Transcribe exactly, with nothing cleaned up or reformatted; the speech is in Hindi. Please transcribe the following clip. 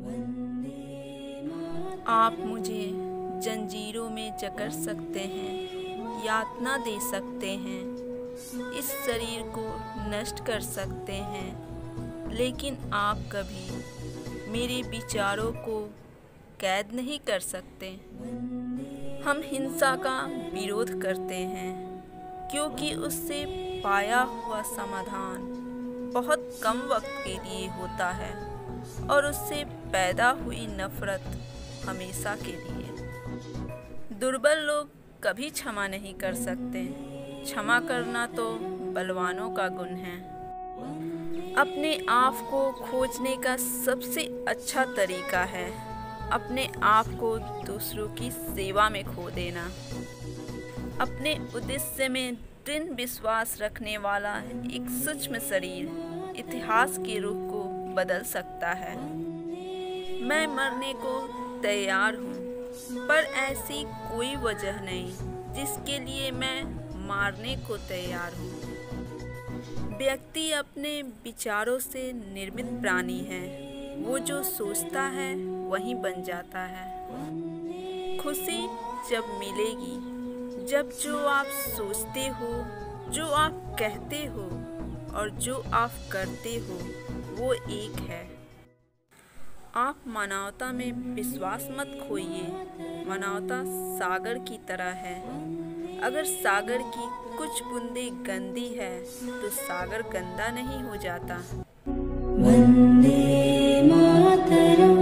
आप मुझे जंजीरों में जकड़ सकते हैं, यातना दे सकते हैं, इस शरीर को नष्ट कर सकते हैं, लेकिन आप कभी मेरे विचारों को कैद नहीं कर सकते। हम हिंसा का विरोध करते हैं क्योंकि उससे पाया हुआ समाधान बहुत कम वक्त के लिए होता है और उससे पैदा हुई नफरत हमेशा के लिए। दुर्बल लोग कभी क्षमा नहीं कर सकते। क्षमा करना तो बलवानों का गुण है। अपने आप को खोजने का सबसे अच्छा तरीका है अपने आप को दूसरों की सेवा में खो देना। अपने उद्देश्य में दृढ़ विश्वास रखने वाला एक सूक्ष्म शरीर इतिहास के रुख को बदल सकता है। मैं मरने को तैयार हूँ, पर ऐसी कोई वजह नहीं जिसके लिए मैं मारने को तैयार हूँ। व्यक्ति अपने विचारों से निर्मित प्राणी है। वो जो सोचता है वही बन जाता है। खुशी जब मिलेगी जब जो आप सोचते हो, जो आप कहते हो और जो आप करते हो वो एक है। आप मानवता में विश्वास मत खोइए। मानवता सागर की तरह है। अगर सागर की कुछ बूंदें गंदी है तो सागर गंदा नहीं हो जाता। वंदे मातरम।